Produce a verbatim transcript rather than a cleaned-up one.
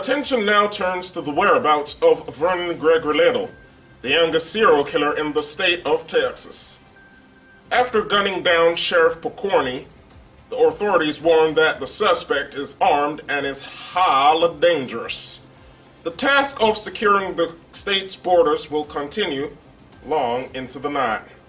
Attention now turns to the whereabouts of Vernon Gregory Little, the youngest serial killer in the state of Texas. After gunning down Sheriff Pokorny, the authorities warned that the suspect is armed and is highly dangerous. The task of securing the state's borders will continue long into the night.